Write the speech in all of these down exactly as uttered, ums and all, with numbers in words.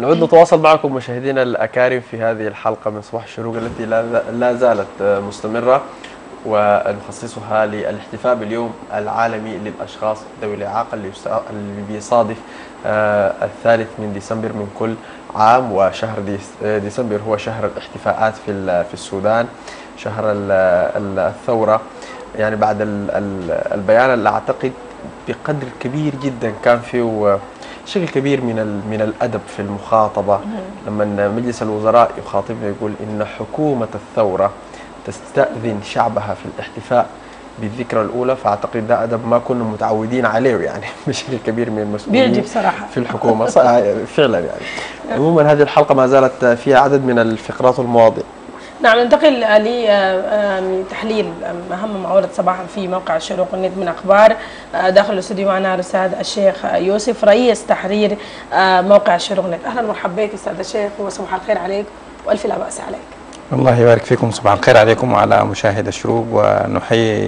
نعود نتواصل معكم مشاهدينا الأكارم في هذه الحلقة من صباح الشروق التي لا زالت مستمرة، ونخصصها للاحتفاء باليوم العالمي للأشخاص ذوي الإعاقة اللي بيصادف الثالث من ديسمبر من كل عام. وشهر ديسمبر هو شهر الاحتفاءات في في السودان، شهر الثورة. يعني بعد البيان اللي أعتقد بقدر كبير جدا كان فيه شكل كبير من من الأدب في المخاطبة، لما مجلس الوزراء يخاطبنا يقول إن حكومة الثورة تستأذن شعبها في الاحتفاء بالذكرى الأولى، فأعتقد ده أدب ما كنا متعودين عليه يعني بشكل كبير من المسؤولين بيعجب صراحة في الحكومة فعلا. يعني عموما هذه الحلقة ما زالت فيها عدد من الفقرات والمواضيع. نعم، ننتقل لتحليل أهم ما ورد صباحا في موقع الشروق والنت من أخبار. داخل الاستوديو معنا الأستاذ الشيخ يوسف رئيس تحرير موقع الشروق والنت. أهلا ومرحبا بك أستاذ الشيخ، وصباح الخير عليك وألف لا بأس عليك. الله يبارك فيكم، صباح الخير عليكم وعلى مشاهد الشروق، ونحيي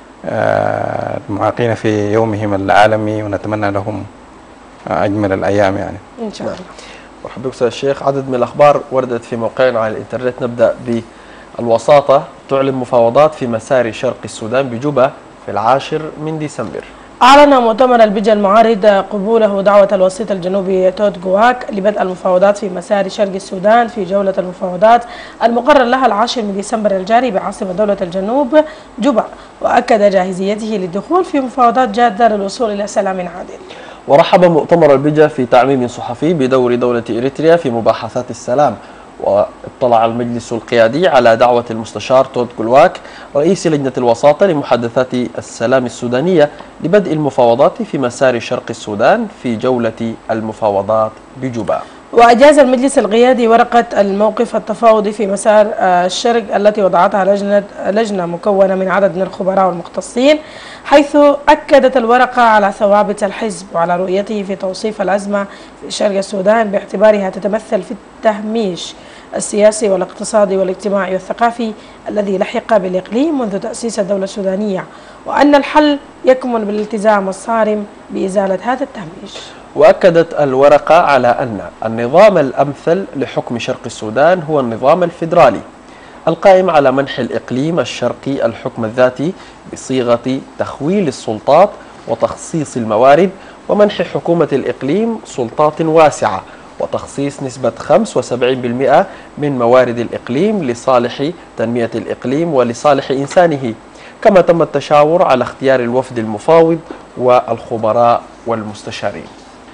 المعاقين في يومهم العالمي ونتمنى لهم أجمل الأيام يعني إن شاء الله. مرحبا بك أستاذ الشيخ. عدد من الأخبار وردت في موقعنا على الإنترنت. نبدأ بالوساطة، تعلن مفاوضات في مسار شرق السودان بجوبا في العاشر من ديسمبر. أعلن مؤتمر البجا المعارض قبوله دعوة الوسيط الجنوبي توت جواك لبدء المفاوضات في مسار شرق السودان في جولة المفاوضات المقرر لها العاشر من ديسمبر الجاري بعاصمة دولة الجنوب جوبا، وأكد جاهزيته للدخول في مفاوضات جادة للوصول إلى سلام عادل. ورحب مؤتمر البجا في تعميم صحفي بدور دولة إريتريا في مباحثات السلام. واطلع المجلس القيادي على دعوة المستشار توت جلواك رئيس لجنة الوساطة لمحادثات السلام السودانية لبدء المفاوضات في مسار شرق السودان في جولة المفاوضات بجوبا. وأجاز المجلس القيادي ورقة الموقف التفاوضي في مسار الشرق التي وضعتها لجنة لجنة مكونة من عدد من الخبراء والمختصين، حيث أكدت الورقة على ثوابت الحزب وعلى رؤيته في توصيف الأزمة في شرق السودان باعتبارها تتمثل في التهميش السياسي والاقتصادي والاجتماعي والثقافي الذي لحق بالإقليم منذ تأسيس الدولة السودانية، وأن الحل يكمن بالالتزام الصارم بإزالة هذا التهميش. وأكدت الورقة على أن النظام الأمثل لحكم شرق السودان هو النظام الفيدرالي القائم على منح الإقليم الشرقي الحكم الذاتي بصيغة تخويل السلطات وتخصيص الموارد، ومنح حكومة الإقليم سلطات واسعة وتخصيص نسبة خمسة وسبعين بالمئة من موارد الإقليم لصالح تنمية الإقليم ولصالح إنسانه. كما تم التشاور على اختيار الوفد المفاوض والخبراء والمستشارين.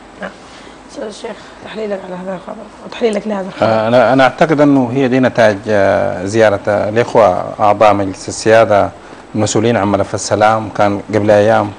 أستاذ الشيخ، تحليلك على هذا الخبر وتحليلك لهذا الخبر. أنا أنا أعتقد أنه هي دي نتاج زيارة الإخوة أعضاء مجلس السيادة المسؤولين عن ملف السلام. كان قبل أيام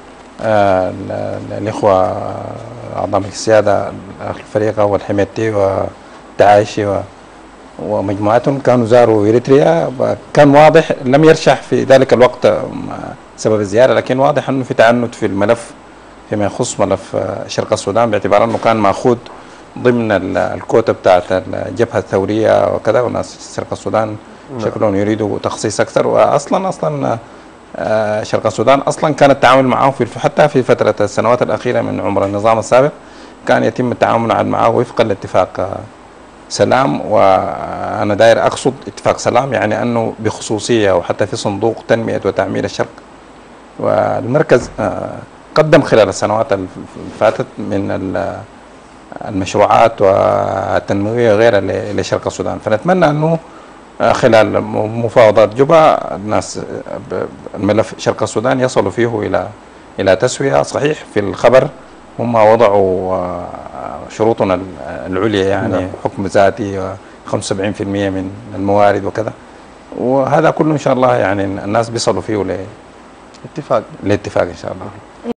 الإخوة أعضاء مجلس السيادة الأخ الفريقة والحميتي والتعايشي ومجموعتهم كانوا زاروا إريتريا. كان واضح، لم يرشح في ذلك الوقت سبب الزيارة، لكن واضح أنه في تعنت في الملف فيما يخص ملف شرق السودان، باعتبار أنه كان مأخوذ ضمن الكوتا بتاعت الجبهة الثورية وكذا، وناس شرق السودان شكلهم يريدوا تخصيص أكثر. وأصلا أصلا شرق السودان أصلا كان التعامل معه في حتى في فترة السنوات الأخيرة من عمر النظام السابق كان يتم التعامل معه وفقا لاتفاق سلام. وأنا داير أقصد اتفاق سلام يعني أنه بخصوصية، وحتى في صندوق تنمية وتعمير الشرق. والمركز قدم خلال السنوات اللي فاتت من المشروعات والتنموية وغيرها لشرق السودان، فنتمنى أنه خلال مفاوضات جوبا الناس الملف شرق السودان يصلوا فيه إلى إلى تسوية. صحيح في الخبر هم وضعوا شروطنا العليا يعني نعم. حكم ذاتي وخمسة وسبعين بالمئة من الموارد وكذا، وهذا كله إن شاء الله يعني الناس بيصلوا فيه لاتفاق لاتفاق إن شاء الله.